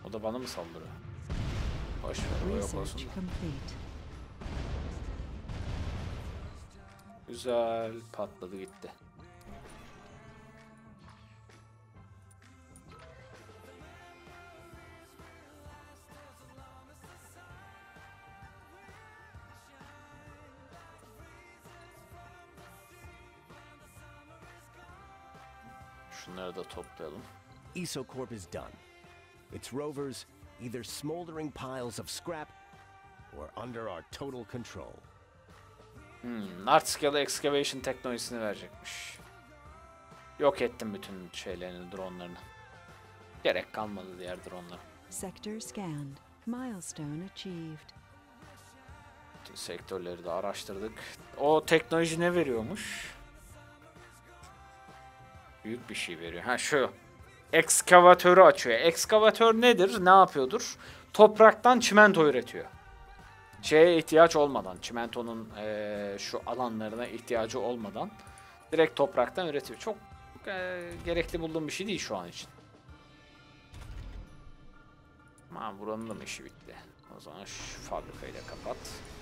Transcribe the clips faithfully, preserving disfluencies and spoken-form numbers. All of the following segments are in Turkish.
O da bana mı saldırıyor? Boş ver, o yok olsun da. Güzel patladı gitti. Şunları da toplayalım. ESOCorp is done. Its rovers either smoldering piles of scrap or under our total control. Hmm, large scale excavation teknolojisini verecekmiş. Yok ettim bütün şeylerini, dronlarını. Gerek kalmadı diğer dronlara. Sector scanned. Milestone achieved. Bütün sektörleri de araştırdık. O teknoloji ne veriyormuş? Büyük bir şey veriyor. Ha şu. Ekskavatörü açıyor. Ekskavatör nedir? Ne yapıyordur? Topraktan çimento üretiyor. Şeye ihtiyaç olmadan, çimentonun ee, şu alanlarına ihtiyacı olmadan direkt topraktan üretiyor. Çok ee, gerekli bulduğum bir şey değil şu an için. Ama buranın da mı işi bitti? O zaman şu fabrikayı da kapat.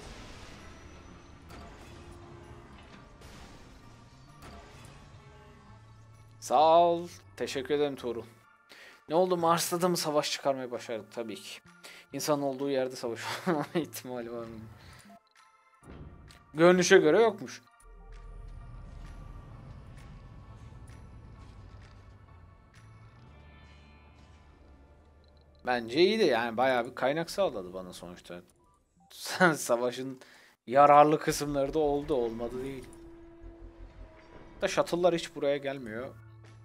Sağ ol. Teşekkür ederim Tuğrul. Ne oldu? Mars'ta da mı savaş çıkarmayı başardık? Tabii ki. İnsan olduğu yerde savaş olma ihtimali var mı? Görünüşe göre yokmuş. Bence iyiydi yani. Bayağı bir kaynak sağladı bana sonuçta. Savaşın yararlı kısımları da oldu. Olmadı değil. Da shuttle'lar hiç buraya gelmiyor.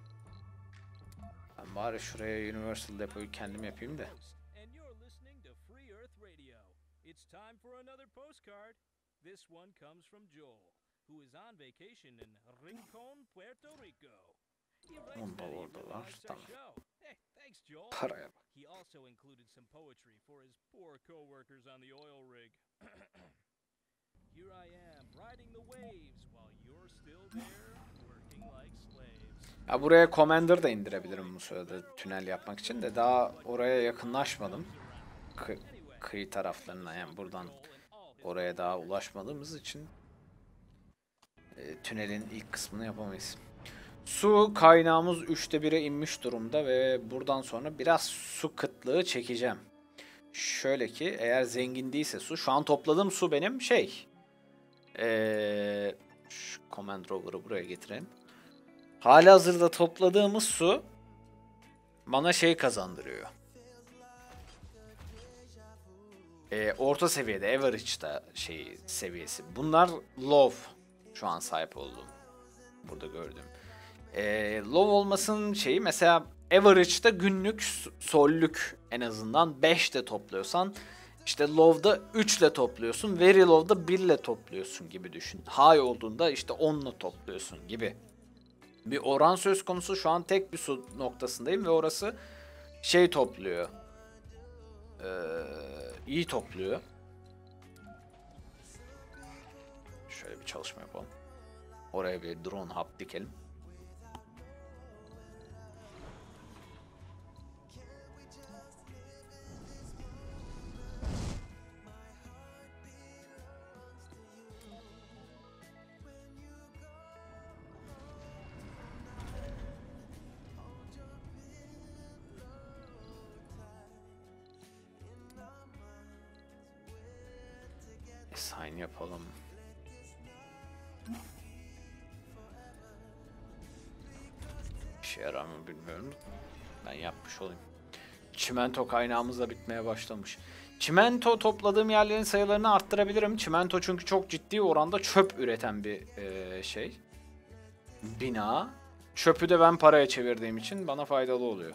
Ben bari şuraya Universal Depot'yu kendim yapayım da. Onda oradalar. Tamam. Paraya bak. Ya buraya Commander da indirebilirim bu sırada tünel yapmak için de daha oraya yakınlaşmadım. Kı kıyı taraflarına yani buradan oraya daha ulaşmadığımız için e, tünelin ilk kısmını yapamayız. Su kaynağımız üçte bire inmiş durumda ve buradan sonra biraz su kıtlığı çekeceğim. Şöyle ki eğer zengin değilse su, şu an topladığım su benim şey. Ee, şu Command Rover'ı buraya getirelim. Halihazırda topladığımız su bana şey kazandırıyor. Ee, orta seviyede, average'da şey seviyesi. Bunlar low şu an sahip olduğum. Burada gördüğüm. Ee, low olmasının şeyi mesela average'da günlük sollük en azından beş ile topluyorsan işte low'da üç ile topluyorsun. Very low'da bir ile topluyorsun gibi düşün. High olduğunda işte on ile topluyorsun gibi. Bir oran söz konusu. Şu an tek bir su noktasındayım ve orası şey topluyor. Ee, iyi topluyor. Şöyle bir çalışma yapalım. Oraya bir drone hub dikelim. Sign yapalım. İşe yarar mı bilmiyorum. Ben yapmış olayım. Çimento kaynağımız da bitmeye başlamış. Çimento topladığım yerlerin sayılarını arttırabilirim. Çimento çünkü çok ciddi oranda çöp üreten bir e, şey. Bina. Çöpü de ben paraya çevirdiğim için bana faydalı oluyor.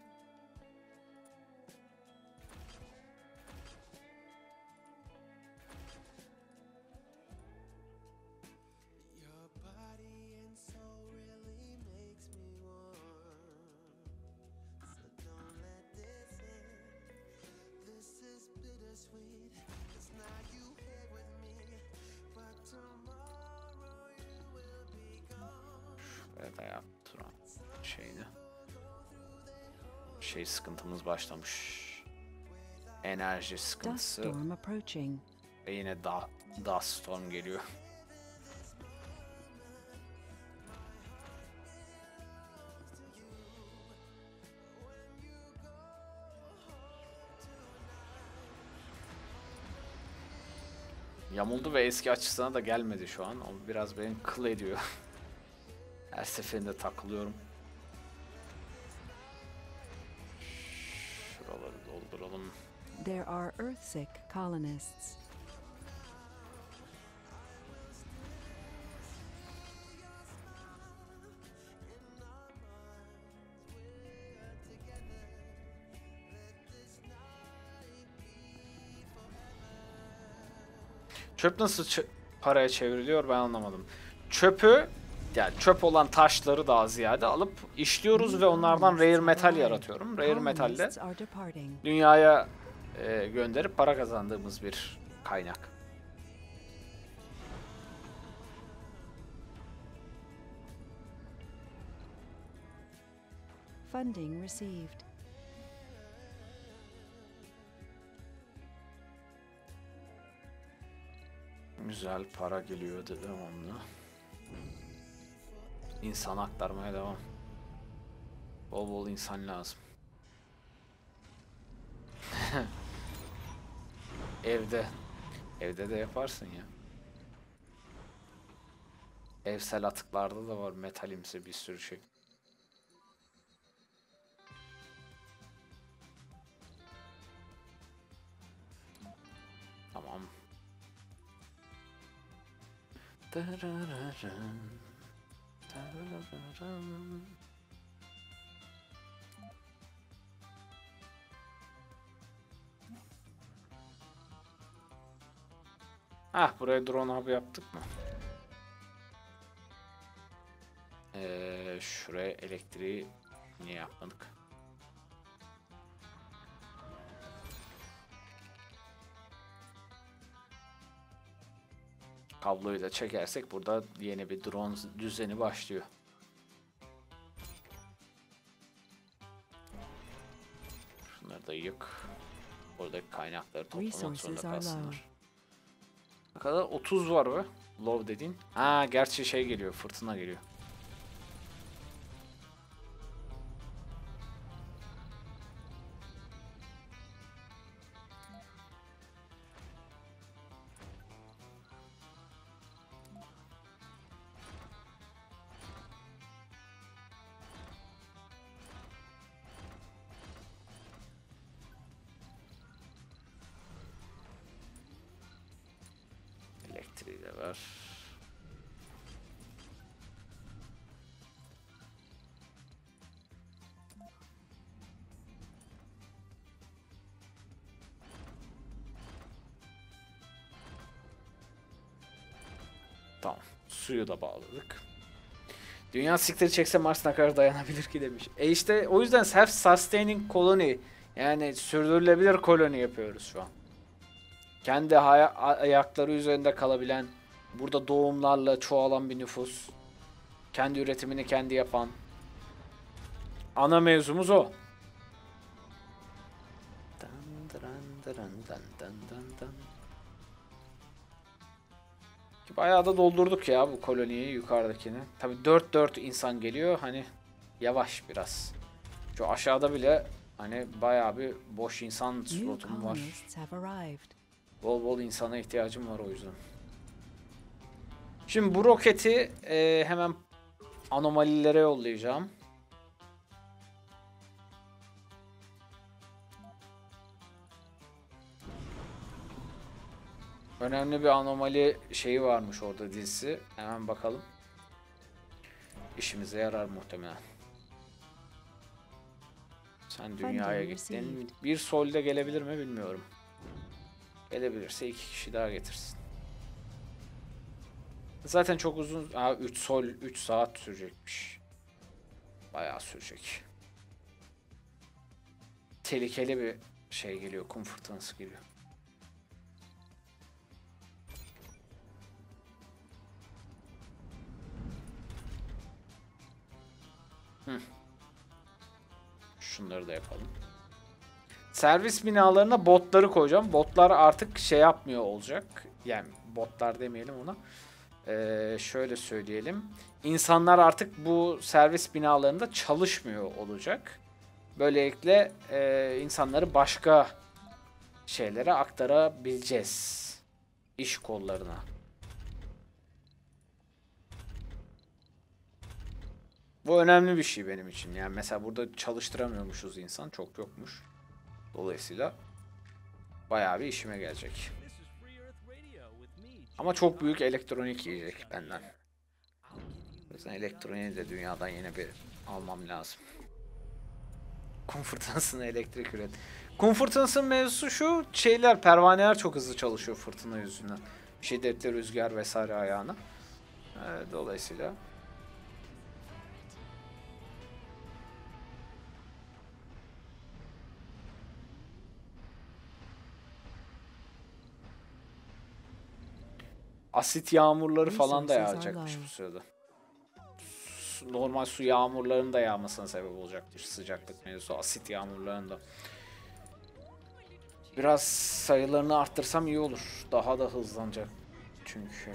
Şuraya da yaptım şeydi. Şey sıkıntımız başlamış. Enerji Dust sıkıntısı. storm approaching. Ve yine da Dust Storm geliyor. Yamuldu ve eski açısına da gelmedi şu an. O biraz beni kıl ediyor. Her seferinde takılıyorum. Şuraları dolduralım. There are Earthsick colonists. Çöp nasıl ç- paraya çevriliyor ben anlamadım. Çöpü, yani çöp olan taşları daha ziyade alıp işliyoruz ve onlardan rare metal yaratıyorum. Rare metalle Colonists are departing. dünyaya e, gönderip para kazandığımız bir kaynak. Funding received. Güzel para geliyor devamlı. İnsan aktarmaya devam. Bol bol insan lazım. Evde. Evde de yaparsın ya. Evsel atıklarda da var metalimsi bir sürü şey. Tamam. Ah, buraya drone hub yaptık mı? Ee, şuraya elektriği niye yapmadık? Kabloyu da çekersek burada yeni bir drone düzeni başlıyor. Şunları da yık. Buradaki kaynakları toplamak zorunda Resources are kalsınlar. low. Ne kadar? otuz var be. Low dediğin. Ha, gerçi şey geliyor, fırtına geliyor. Elektriği de ver. Tamam. Suyu da bağladık. Dünya siktir çekse Mars ne kadar dayanabilir ki demiş. E işte o yüzden self-sustaining colony, yani sürdürülebilir koloni yapıyoruz şu an. Kendi haya- ayakları üzerinde kalabilen, burada doğumlarla çoğalan bir nüfus. Kendi üretimini kendi yapan. Ana mevzumuz o. Ki bayağı da doldurduk ya bu koloniyi, yukarıdakini. Tabi dört dört insan geliyor, hani yavaş biraz. Şu aşağıda bile hani bayağı bir boş insan New slotum var. colonists have arrived. Bol bol insana ihtiyacım var o yüzden. Şimdi bu roketi e, hemen anomalilere yollayacağım. Önemli bir anomali şeyi varmış orada, dizisi. Hemen bakalım. İşimize yarar muhtemelen. Sen dünyaya gittin. Bir solde gelebilir mi bilmiyorum. Gelebilirse iki kişi daha getirsin. Zaten çok uzun. Aa, üç sol üç saat sürecekmiş. Bayağı sürecek. Tehlikeli bir şey geliyor. Kum fırtınası geliyor. Hı. Şunları da yapalım. servis binalarına botları koyacağım. Botlar artık şey yapmıyor olacak. Yani botlar demeyelim ona. Ee, şöyle söyleyelim. İnsanlar artık bu servis binalarında çalışmıyor olacak. Böylelikle e, insanları başka şeylere aktarabileceğiz. İş kollarına. Bu önemli bir şey benim için. Yani mesela burada çalıştıramıyormuşuz insan. Çok yokmuş. Dolayısıyla bayağı bir işime gelecek. Ama çok büyük elektronik yiyecek benden. O yüzden elektroniği de dünyadan yine bir almam lazım. Kum fırtınasına elektrik üret. Kum fırtınasının mevzusu şu. Şeyler, pervaneler çok hızlı çalışıyor fırtına yüzünden. Şiddetli rüzgar vesaire ayağına. Ee, dolayısıyla asit yağmurları falan da yağacakmış bu sırada. Su- Normal su yağmurlarının da yağmasına sebep olacaktır sıcaklık mevzusu. Asit yağmurlarının da. Biraz sayılarını arttırsam iyi olur. Daha da hızlanacak çünkü.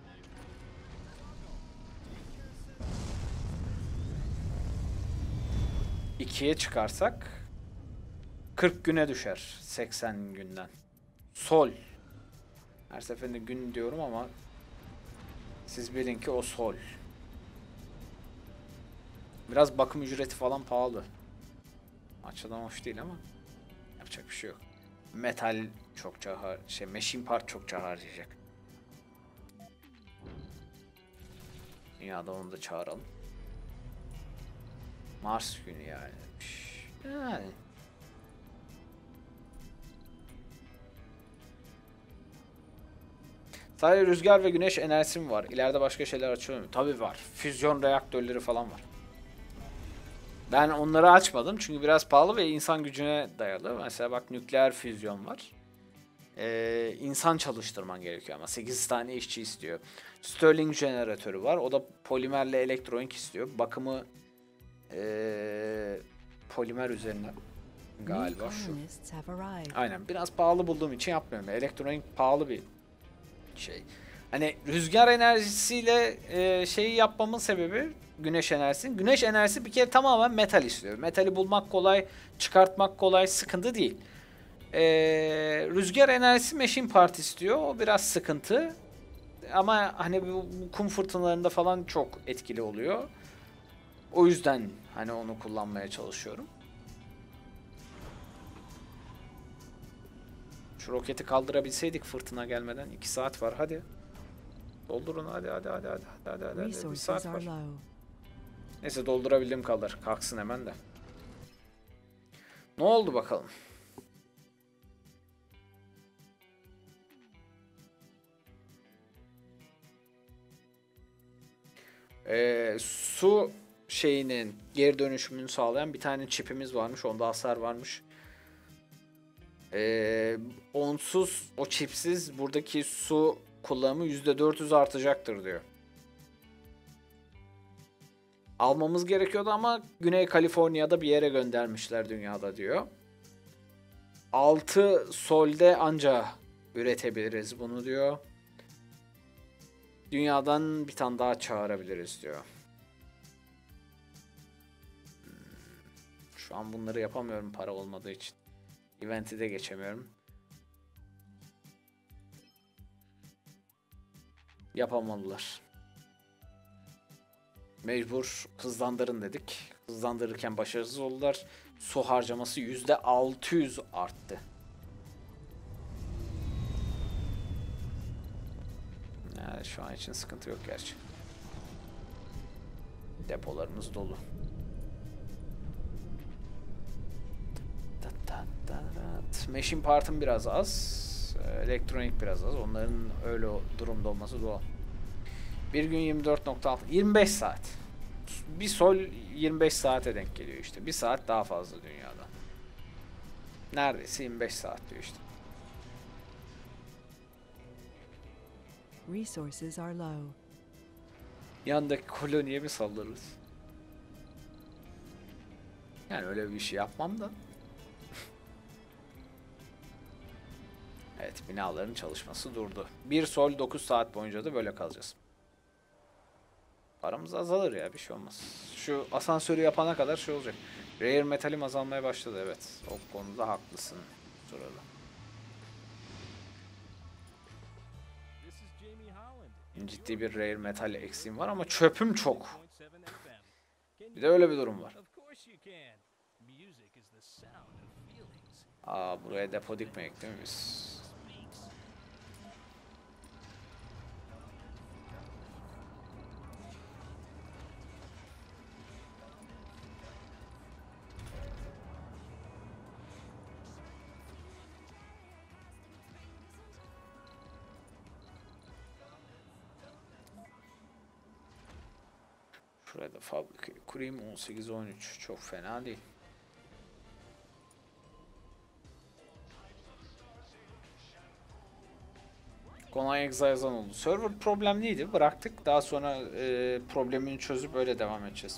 ikiye çıkarsak kırk güne düşer seksen günden. Sol. Her seferinde gün diyorum ama siz bilin ki o sol. Biraz bakım ücreti falan pahalı. Açıdan hoş değil ama yapacak bir şey yok. Metal çokça har şey machine part çokça harcayacak. Dünyada onu da çağıralım. Mars günü yani. Yani. Sadece rüzgar ve güneş enerjisi mi var? İleride başka şeyler açıyor mu? Tabii var. Füzyon reaktörleri falan var. Ben onları açmadım çünkü biraz pahalı ve insan gücüne dayalı. Mesela bak nükleer füzyon var. Ee, insan çalıştırman gerekiyor ama sekiz tane işçi istiyor. Stirling jeneratörü var. O da polimerle elektronik istiyor. Bakımı ee, polimer üzerine galiba şu. Aynen. Biraz pahalı bulduğum için yapmıyorum. Elektronik pahalı bir şey. Hani rüzgar enerjisiyle e, şeyi yapmamın sebebi güneş enerjisi. Güneş enerjisi bir kere tamamen metal istiyor. Metali bulmak kolay, çıkartmak kolay, sıkıntı değil. E, rüzgar enerjisi machine part istiyor. O biraz sıkıntı. Ama hani bu, bu kum fırtınalarında falan çok etkili oluyor. O yüzden hani onu kullanmaya çalışıyorum. Şu roketi kaldırabilseydik fırtına gelmeden iki saat var hadi. Doldurun hadi hadi hadi hadi hadi hadi hadi bir saat var. Neyse doldurabildiğim kalır. Kalksın hemen de. Ne oldu bakalım? Ee, su şeyinin geri dönüşümünü sağlayan bir tane çipimiz varmış. Onda hasar varmış. Ee, onsuz, o çipsiz buradaki su kullanımı yüzde dört yüz artacaktır diyor. Almamız gerekiyordu ama Güney Kaliforniya'da bir yere göndermişler dünyada diyor. altı solde anca üretebiliriz bunu diyor. Dünyadan bir tane daha çağırabiliriz diyor. Şu an bunları yapamıyorum para olmadığı için. Event'i de geçemiyorum. Yapamadılar. Mecbur hızlandırın dedik. Hızlandırırken başarısız oldular. Su harcaması yüzde altı yüz arttı. Yani şu an için sıkıntı yok gerçi. Depolarımız dolu. Machine part'ım biraz az. Elektronik biraz az. Onların öyle durumda olması doğal. Bir gün yirmi dört nokta altı. yirmi beş saat. Bir sol yirmi beş saate denk geliyor işte. Bir saat daha fazla dünyada. Neredeyse yirmi beş saat diyor işte. Resources are low. Yandaki koloniye mi saldırırız? Yani öyle bir şey yapmam da. Evet, binaların çalışması durdu. Bir sol dokuz saat boyunca da böyle kalacağız. Paramız azalır ya, bir şey olmaz. Şu asansörü yapana kadar şey olacak. Rare metalim azalmaya başladı, evet. O konuda haklısın sırada. Ciddi bir rare metal eksiğim var ama çöpüm çok. Bir de öyle bir durum var. Aa, buraya depo dikmeyek değil mi biz? Şurada fabrikayı kurayım. on sekiz on üç çok fena değil. Konay Exile'dan oldu. Server problemliydi. Bıraktık. Daha sonra e, problemini çözüp öyle devam edeceğiz.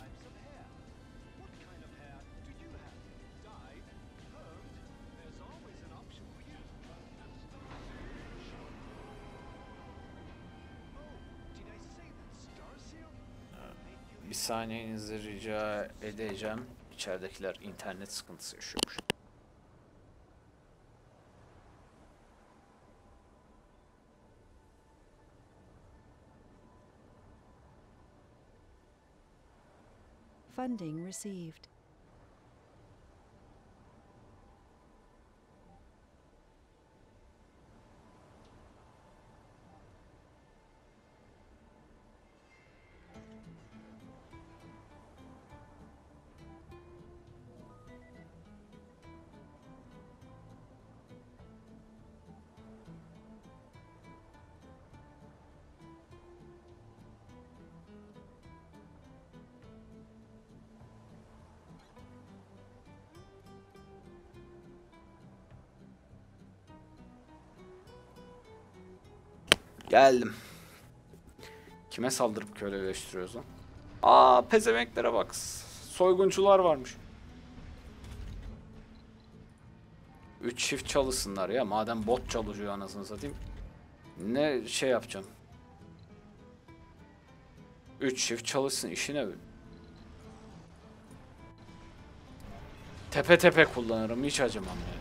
Bir saniyenizi rica edeceğim. İçeridekiler internet sıkıntısı yaşıyormuş. Funding received. Geldim. Kime saldırıp köleleştiriyoruz lan? Aa, pezevenklere bak. Soyguncular varmış. Üç çift çalışsınlar ya. Madem bot çalışıyor anasını satayım. Ne şey yapacağım? Üç çift çalışsın, işine bir. Tepe tepe kullanırım, hiç acımam ya.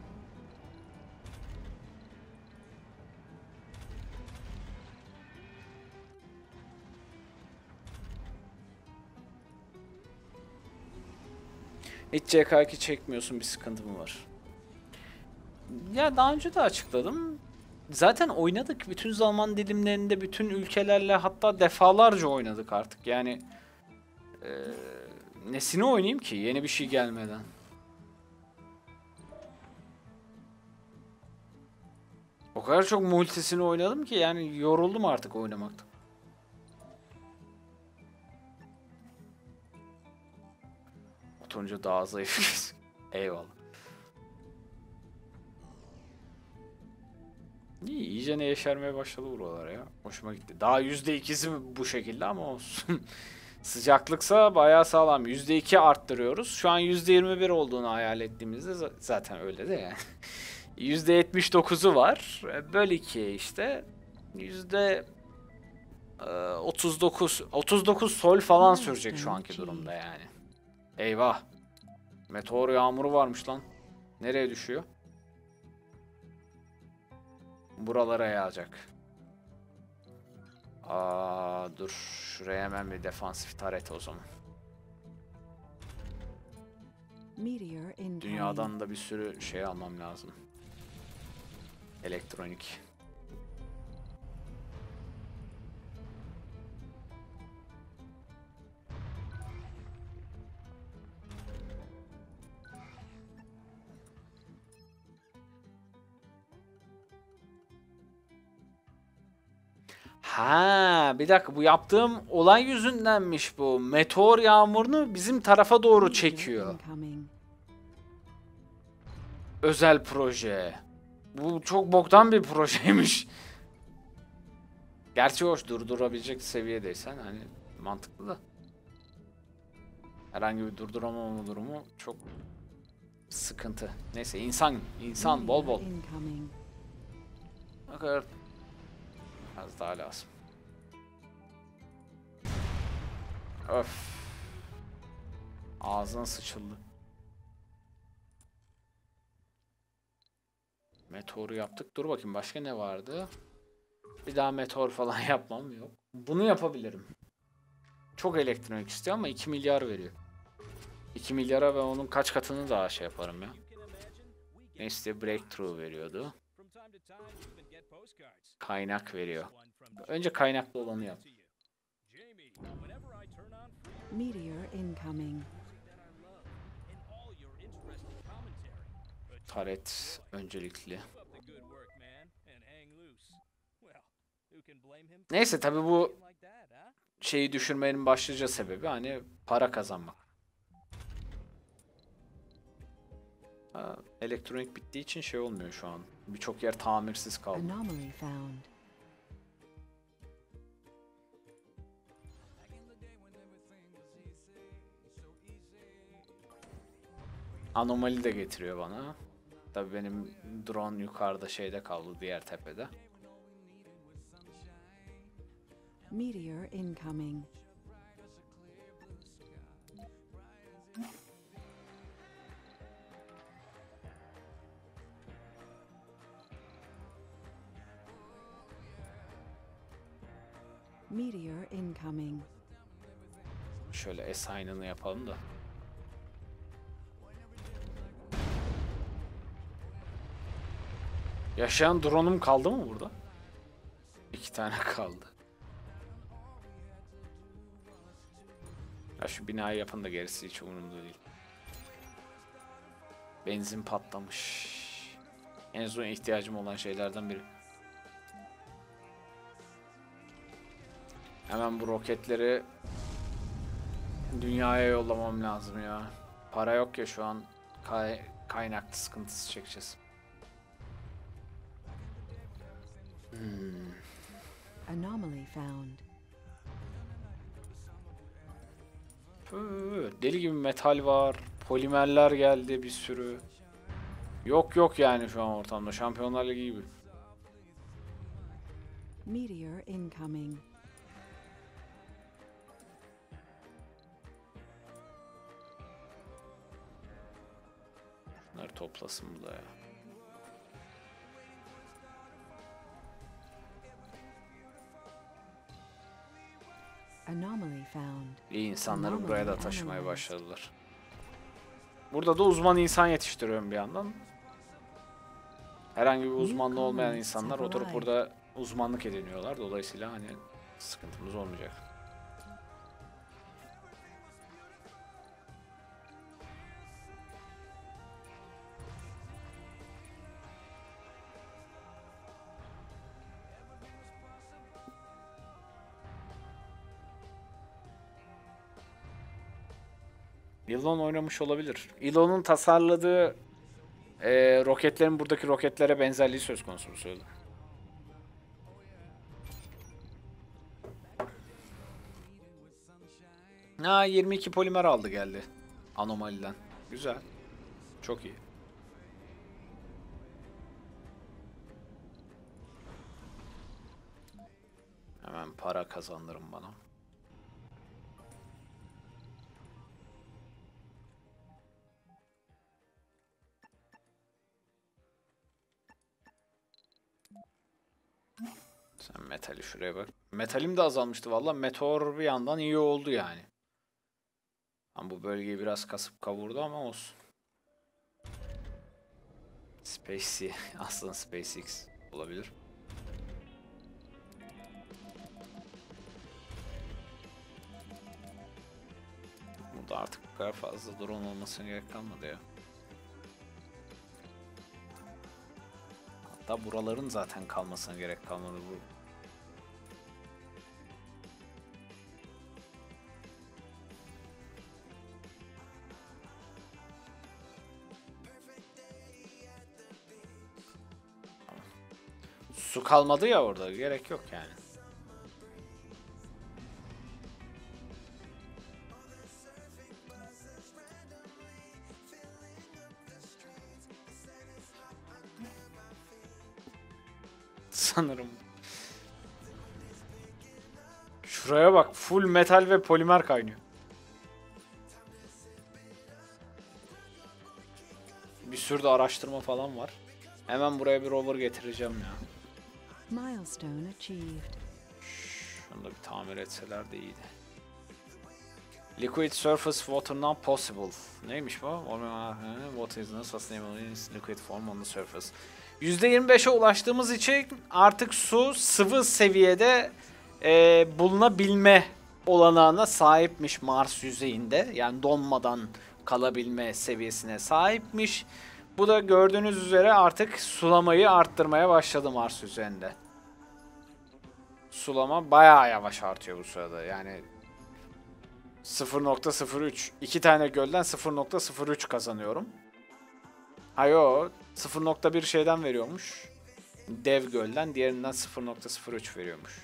Hiç C K iki çekmiyorsun, bir sıkıntı mı var? Ya daha önce de açıkladım. Zaten oynadık. Bütün zaman dilimlerinde, bütün ülkelerle, hatta defalarca oynadık artık. Yani ee, nesini oynayayım ki yeni bir şey gelmeden? O kadar çok multisini oynadım ki yani yoruldum artık oynamaktan. Oturunca daha zayıf. Eyvallah. İyi, iyice ne yeşermeye başladı buralar ya. Hoşuma gitti. Daha yüzde ikisi bu şekilde ama olsun. Sıcaklıksa bayağı sağlam. yüzde iki arttırıyoruz. Şu an yüzde yirmi bir olduğunu hayal ettiğimizde zaten öyle de yani. yüzde yetmiş dokuzu var. Böl ikiye işte. yüzde otuz dokuz otuz dokuz sol falan sürecek şu anki durumda yani. Eyvah. Meteor yağmuru varmış lan. Nereye düşüyor? Buralara yağacak. Aa, dur. Şuraya hemen bir defansif taret o zaman. Dünyadan da bir sürü şey almam lazım. Elektronik. Ha, bir dakika, bu yaptığım olay yüzündenmiş bu. Meteor yağmurunu bizim tarafa doğru çekiyor. Özel proje. Bu çok boktan bir projeymiş. Gerçi hoş, durdurabilecek seviyedeysen hani mantıklı da. Herhangi bir durduramama durumu çok sıkıntı. Neyse, insan insan bol bol. Ne kadar az daha lazım. Öf. Ağzına sıçıldı. Meteoru yaptık. Dur bakayım başka ne vardı? Bir daha meteor falan yapmam yok. Bunu yapabilirim. Çok elektronik istiyor ama iki milyar veriyor. iki milyara ben onun kaç katını daha şey yaparım ya. Ne istiyor? Breakthrough veriyordu. Kaynak veriyor. Önce kaynaklı olanı yap. Meteor incoming. Taret öncelikli. Neyse tabi bu şeyi düşürmenin başlıca sebebi hani para kazanmak. Ha, elektronik bittiği için şey olmuyor şu an. Birçok yer tamirsiz kaldı. Anomaly found. Anomali de getiriyor bana. Tabii benim drone yukarıda şeyde kaldı, diğer tepede. Meteor incoming. Meteor incoming. Şöyle assign'ını yapalım da. Yaşayan drone'um kaldı mı burada? İki tane kaldı. Ya şu binayı yapın da gerisi hiç umurumda değil. Benzin patlamış. En son ihtiyacım olan şeylerden biri. Hemen bu roketleri dünyaya yollamam lazım ya. Para yok ya şu an. Kay kaynaklı sıkıntısı çekeceğiz. Hmm. Anomaly found. Püh, deli gibi metal var. Polimerler geldi bir sürü. Yok yok yani şu an ortamda. Şampiyonlar Ligi gibi. Meteor incoming. Bunları toplasın bu da ya. Anomaly found. İyi insanları buraya da taşımaya başladılar. Burada da uzman insan yetiştiriyorum bir yandan. Herhangi bir uzmanlığı olmayan insanlar oturup burada uzmanlık ediniyorlar. Dolayısıyla hani sıkıntımız olmayacak. Elon oynamış olabilir. Elon'un tasarladığı e, roketlerin buradaki roketlere benzerliği söz konusu bu sırada. Ha, yirmi iki polimer aldı geldi. Anomaliden. Güzel. Çok iyi. Hemen para kazandırın bana. Sen metali şuraya bak. Metalim de azalmıştı valla. Meteor bir yandan iyi oldu yani. Ama bu bölgeyi biraz kasıp kavurdu ama olsun. Spacey. Aslında SpaceX olabilir. Burada artık bu kadar fazla drone olmasına gerek kalmadı ya. Hatta buraların zaten kalmasına gerek kalmadı bu. Su kalmadı ya orada. Gerek yok yani. sanırım. Şuraya bak, full metal ve polimer kaynıyor. Bir sürü de araştırma falan var. Hemen buraya bir rover getireceğim ya. Milestone achieved. Şunu da bir tamir etseler de iyiydi. Liquid surface water not possible. Neymiş bu? What is not sustainable in liquid form on the surface. yüzde yirmi beşe ulaştığımız için artık su sıvı seviyede e, bulunabilme olanağına sahipmiş Mars yüzeyinde. Yani donmadan kalabilme seviyesine sahipmiş. Bu da gördüğünüz üzere artık sulamayı arttırmaya başladı Mars üzerinde. Sulama bayağı yavaş artıyor bu sırada. Yani sıfır nokta sıfır üç. İki tane gölden sıfır nokta sıfır üç kazanıyorum. Hayo sıfır nokta bir şeyden veriyormuş. Dev gölden, diğerinden sıfır nokta sıfır üç veriyormuş.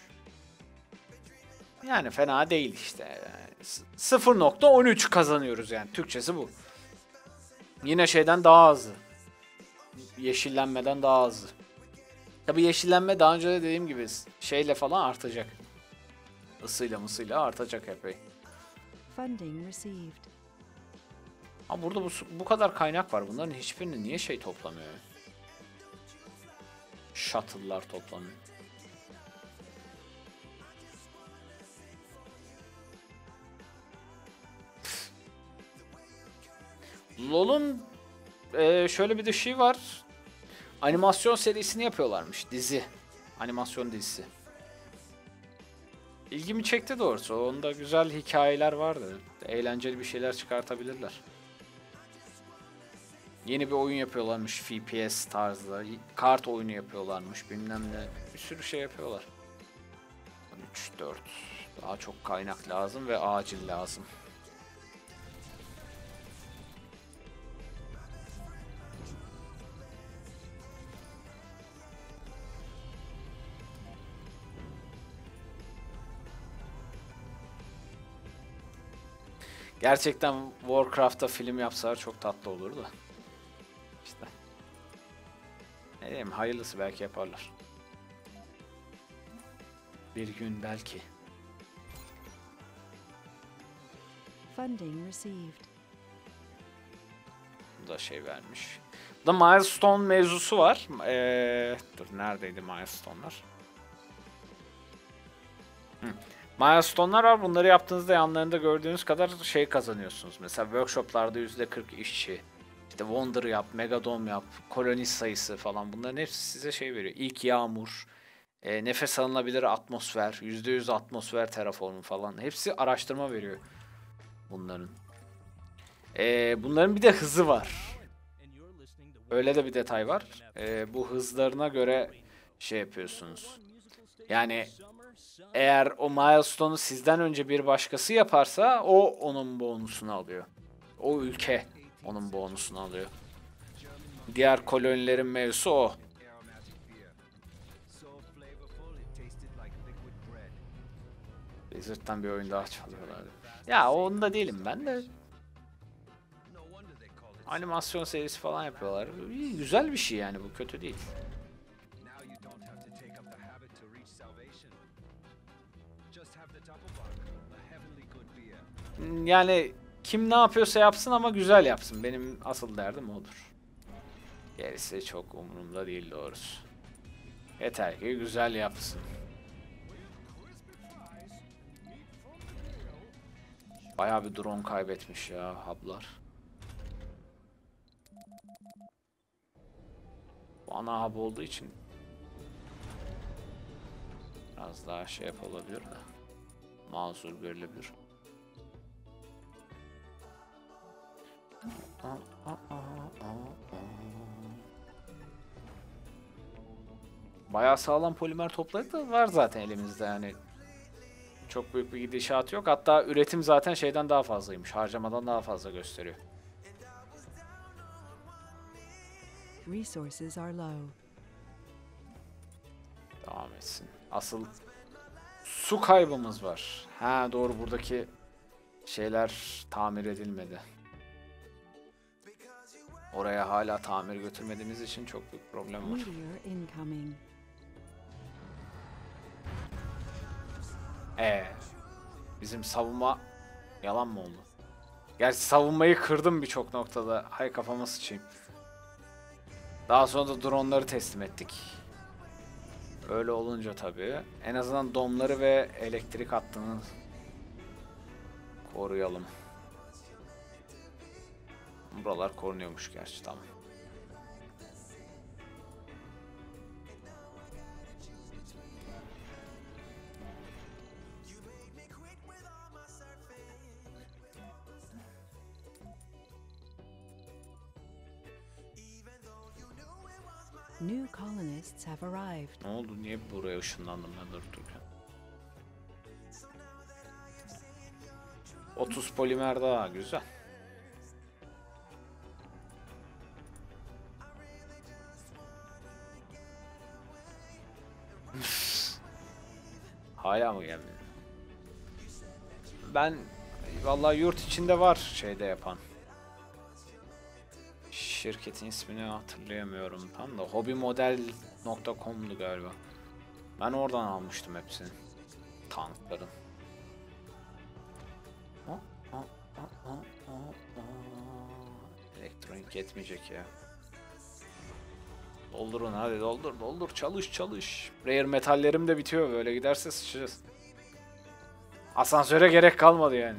Yani fena değil işte. sıfır nokta on üç kazanıyoruz yani. Türkçesi bu. Yine şeyden daha hızlı. Yeşillenmeden daha hızlı. Tabi yeşillenme daha önce de dediğim gibi şeyle falan artacak. Isıyla mısıyla artacak epey. Funding received. Ama burada bu, bu kadar kaynak var. Bunların hiçbirini niye şey toplamıyor? Shuttle'lar toplamıyor. LoL'un e, şöyle bir de şey var. Animasyon serisini yapıyorlarmış. Dizi. Animasyon dizisi. İlgimi çekti doğrusu. Onda güzel hikayeler vardı. Eğlenceli bir şeyler çıkartabilirler. Yeni bir oyun yapıyorlarmış F P S tarzda. Kart oyunu yapıyorlarmış. Bilmem ne. Bir sürü şey yapıyorlar. üç dört. Daha çok kaynak lazım ve acil lazım. Gerçekten Warcraft'ta film yapsalar çok tatlı olurdu. İşte. Ne diyeyim, hayırlısı, belki yaparlar. Bir gün belki. Funding received. Bu da şey vermiş. Bu da milestone mevzusu var. Ee, dur neredeydi milestone'lar? Hı. Milestone'lar var. Bunları yaptığınızda yanlarında gördüğünüz kadar şey kazanıyorsunuz. Mesela workshoplarda yüzde kırk işçi. İşte Wonder yap, Megadome yap, koloni sayısı falan. Bunların hepsi size şey veriyor. İlk yağmur, e, nefes alınabilir atmosfer, yüzde yüz atmosfer terraformu falan. Hepsi araştırma veriyor bunların. E, bunların bir de hızı var. Öyle de bir detay var. E, bu hızlarına göre şey yapıyorsunuz. Yani eğer o milestone'u sizden önce bir başkası yaparsa o onun bonusunu alıyor. O ülke onun bonusunu alıyor. Diğer kolonilerin mevzusu o. Blizzard'dan bir oyun daha çalıyorlar. Ya onda değilim ben de. Animasyon serisi falan yapıyorlar. İyi, güzel bir şey yani, bu kötü değil. Yani kim ne yapıyorsa yapsın ama güzel yapsın. Benim asıl derdim odur. Gerisi çok umurumda değil doğrusu. Yeter ki güzel yapsın. Bayağı bir drone kaybetmiş ya hub'lar. Bu ana hub olduğu için biraz daha şey yapılabilir de. Mazur görülebilir. Bayağı sağlam polimer topları da var zaten elimizde yani. Çok büyük bir gidişat yok. Hatta üretim zaten şeyden daha fazlaymış. Harcamadan daha fazla gösteriyor. Resources are low. Devam etsin. Asıl su kaybımız var. Ha doğru, buradaki şeyler tamir edilmedi. Oraya hala tamir götürmediğimiz için çok büyük problem var. Meteor incoming. Ee, bizim savunma yalan mı oldu? Gerçi savunmayı kırdım birçok noktada. Hay kafama sıçayım. Daha sonra da dronları teslim ettik. Öyle olunca tabii en azından domları ve elektrik hattını koruyalım. Buralar korunuyormuş gerçi, tamam. New colonists have arrived. Ne oldu? Niye buraya ışınlandım ben durup dururken? otuz polimer daha güzel. Hala mı gelmedi? Ben vallahi yurt içinde var şeyde yapan. Şirketin ismini hatırlayamıyorum tam da hobimodel nokta com'du galiba. Ben oradan almıştım hepsini. Tankların. Elektronik yetmeyecek ya. Doldurun hadi, doldur doldur, çalış çalış. Rare metallerim de bitiyor, böyle giderse sıçacağız. Asansöre gerek kalmadı yani.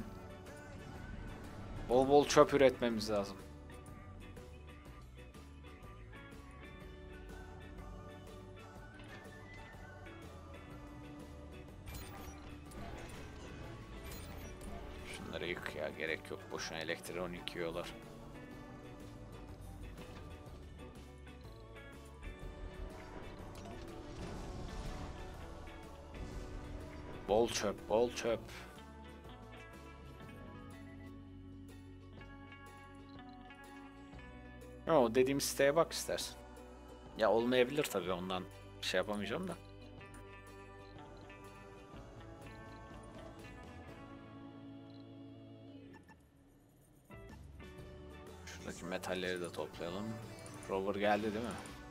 Bol bol çöp üretmemiz lazım. Şunları yık ya, gerek yok, boşuna elektronik yiyorlar. Bol çöp, bol çöp. O dediğim siteye bak istersen. Ya olmayabilir tabii, ondan şey yapamayacağım da. Şuradaki metalleri de toplayalım. Rover geldi değil mi?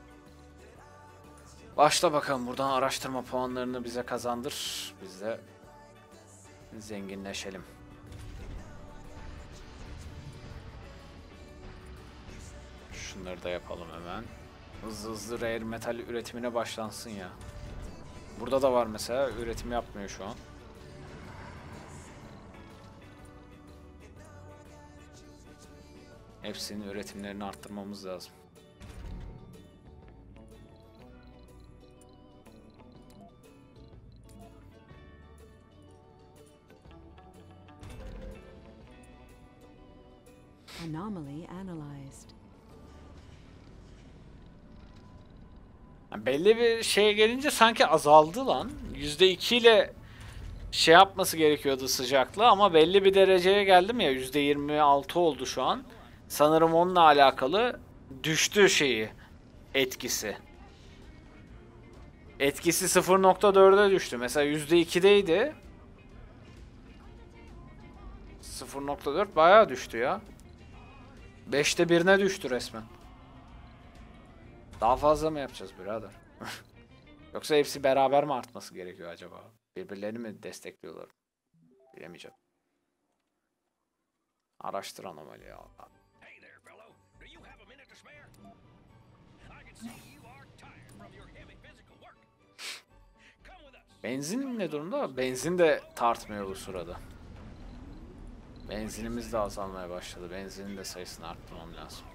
Başla bakalım, buradan araştırma puanlarını bize kazandır. Biz de zenginleşelim. Şunları da yapalım hemen. Hızlı hızlı rare metal üretimine başlansın ya. Burada da var mesela, üretim yapmıyor şu an. Hepsinin üretimlerini arttırmamız lazım. Anomaly analyzed. Yani belli bir şeye gelince sanki azaldı lan. yüzde iki ile şey yapması gerekiyordu sıcaklığı, ama belli bir dereceye geldim ya, yüzde yirmi altı oldu şu an. Sanırım onunla alakalı düştü şeyi, etkisi. Etkisi sıfır nokta dörde düştü. Mesela yüzde ikideydi. sıfır nokta dört bayağı düştü ya. beşte birine düştü resmen. Daha fazla mı yapacağız birader? Yoksa hepsi beraber mi artması gerekiyor acaba? Birbirlerini mi destekliyorlar? Bilemeyeceğim. Araştır anomali ya. Benzin ne durumda? Benzin de tartmıyor bu sırada. Benzinimiz de azalmaya başladı. Benzinin de sayısını arttırmam lazım.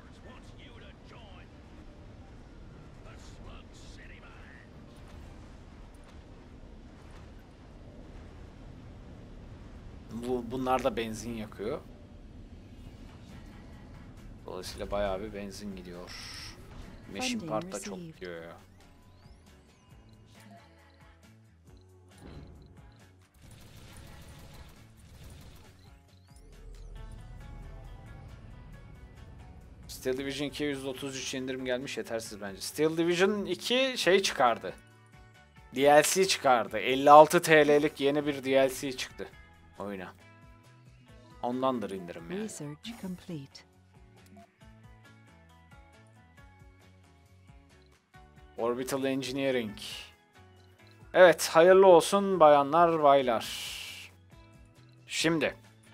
Bu, bunlar da benzin yakıyor. Dolayısıyla bayağı bir benzin gidiyor. Machine part da çok gidiyor ya. Steel Division ikiye yüzde otuz üç indirim gelmiş, yetersiz bence. Steel Division iki şey çıkardı. D L C çıkardı. elli altı T L'lik yeni bir D L C çıktı oyuna. Ondandır indirim yani. Research complete. Orbital Engineering. Evet, hayırlı olsun bayanlar, baylar. Şimdi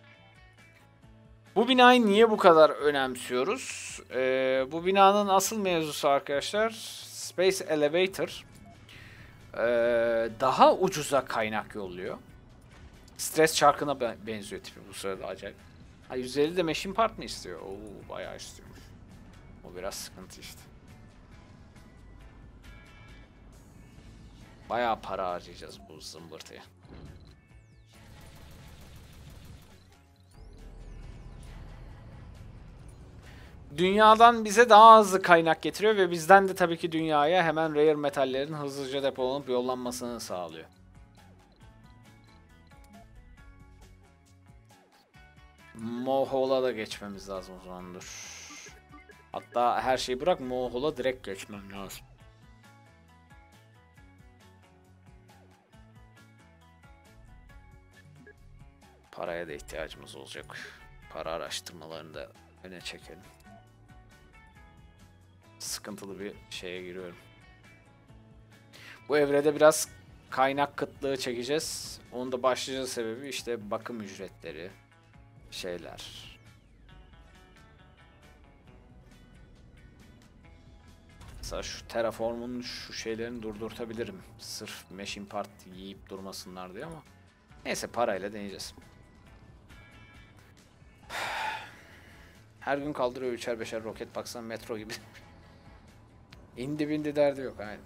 bu binayı niye bu kadar önemsiyoruz? Ee, bu binanın asıl mevzusu arkadaşlar Space Elevator. Ee, daha ucuza kaynak yolluyor. Stres çarkına benziyor tipi bu sırada acayip. Ha, yüz elli de machine part mı istiyor? Oo, bayağı istiyormuş. O biraz sıkıntı işte. Bayağı para harcayacağız bu zımbırtıya. Dünyadan bize daha hızlı kaynak getiriyor ve bizden de tabii ki dünyaya hemen rare metallerin hızlıca depolanıp yollanmasını sağlıyor. Mohol'a da geçmemiz lazım o zaman, dur. Hatta her şeyi bırak, Mohol'a direkt geçmem lazım. Paraya da ihtiyacımız olacak. Para araştırmalarını da öne çekelim. Sıkıntılı bir şeye giriyorum. Bu evrede biraz kaynak kıtlığı çekeceğiz. Onun da başlıca sebebi işte bakım ücretleri, şeyler. Mesela şu Terraform'un şu şeylerini durdurtabilirim. Sırf machine part yiyip durmasınlar diye ama. Neyse, parayla deneyeceğiz. Her gün kaldırıyor üçer beşer roket, baksan metro gibi. İndi bindi derdi yok aynen.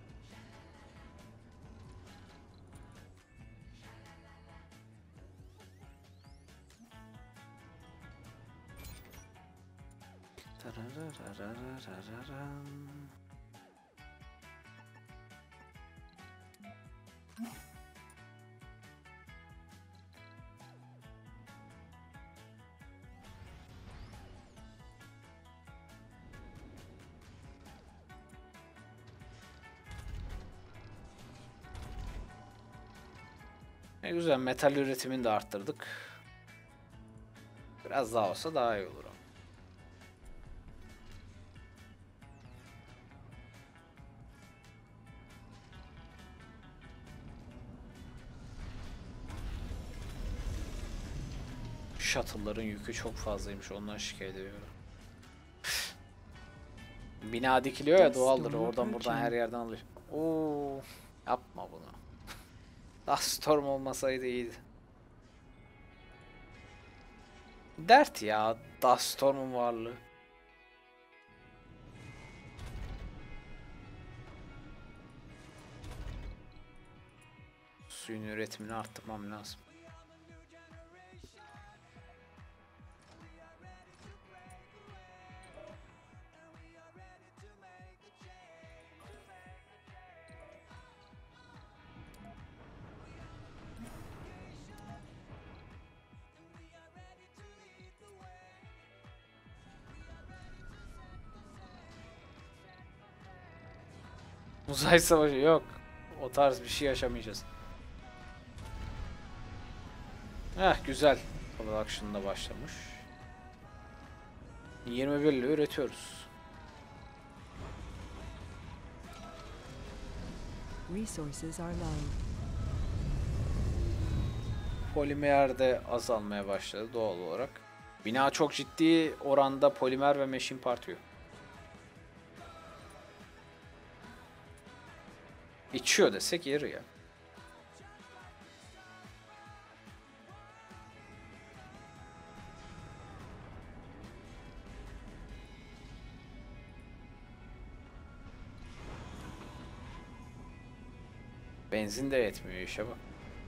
Ne güzel, metal üretimini de arttırdık. Biraz daha olsa daha iyi olur. Shuttle'ların yükü çok fazlaymış, ondan şikayet ediyorum. Bina dikiliyor ya, doğaldır, oradan buradan her yerden alıyor. Oo, yapma bunu. Dust Storm olmasaydı iyiydi. Dert ya Dust Storm'un varlığı. Suyun üretimini arttırmam lazım. Uzay savaşı yok. O tarz bir şey yaşamayacağız. Heh, güzel. Production da başlamış. yirmi bir ile üretiyoruz. Resources are low. Polimer de azalmaya başladı doğal olarak. Bina çok ciddi oranda polimer ve machine part yiyor. İçiyor desek yeri ya. Benzin de yetmiyor işe bak.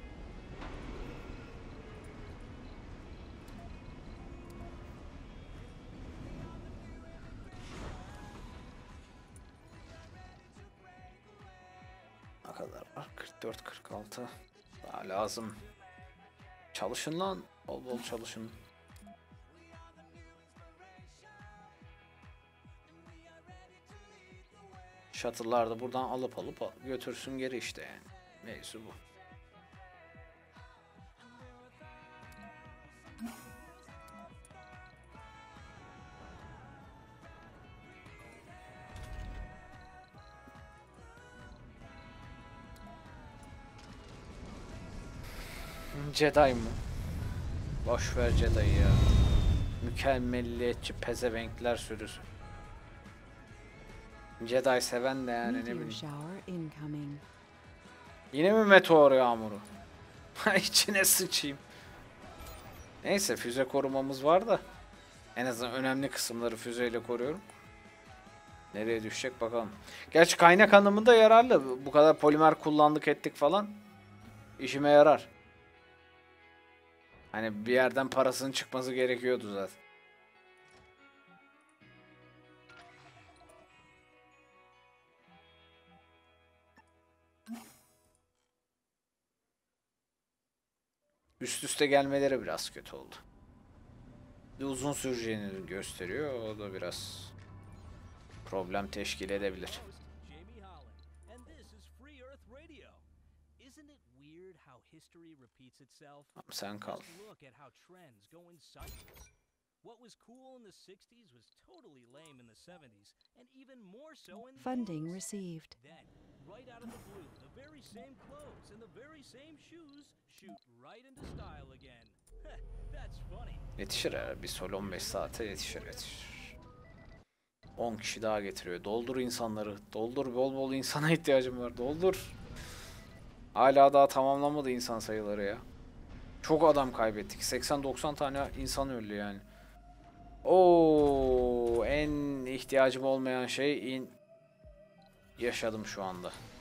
Ne kadar var? kırk dört kırk altı. Daha lazım. Çalışın lan. Bol bol çalışın. Shuttle'lar da buradan alıp alıp götürsün geri işte yani. Mevzu bu. Jedi mı? Boş ver Jedi'yi ya. Mükemmelliyetçi pezevenkler sürüsü. Jedi seven de yani ne Meteor bileyim. shower incoming. Yine mi meteor yağmuru? İçine sıçayım. Neyse füze korumamız var da. En azından önemli kısımları füzeyle koruyorum. Nereye düşecek bakalım. Gerçi kaynak anlamında yararlı. Bu kadar polimer kullandık ettik falan. İşime yarar. Hani bir yerden parasının çıkması gerekiyordu zaten. Üst üste gelmeleri biraz kötü oldu. Bir uzun süreceğini gösteriyor. O da biraz problem teşkil edebilir. Jamie Holland, and this is Free Earth Radio. Isn't it weird how history repeats itself? Tamam, sen kal. Just look at how trends go in cycles. What was cool in the sixties was totally lame in the seventies, and even more so in the Funding eighties. received. Then, right out of the blue, the very same clothes and the very same shoes shoot right into style again. That's funny. Yetişir herhalde. Bir sol on beş saate yetişir yetişir. on kişi daha getiriyor. Doldur insanları. Doldur, bol bol insana ihtiyacım var. Doldur. Hala daha tamamlamadı insan sayıları ya. Çok adam kaybettik. seksen doksan tane insan öldü yani. Oo, en ihtiyacım olmayan şey in yaşadım şu anda.